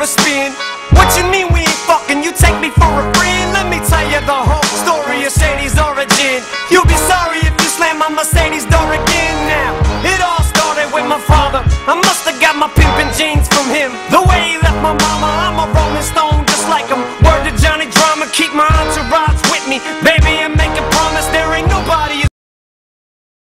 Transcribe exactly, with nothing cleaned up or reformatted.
spin. What you mean we ain't fucking? You take me for a friend? Let me tell you the whole story of Shady's origin. You'll be sorry if you slam my Mercedes door again. Now, it all started with my father. I must have got my pimpin' jeans from him. The way he left my mama, I'm a rolling stone just like him.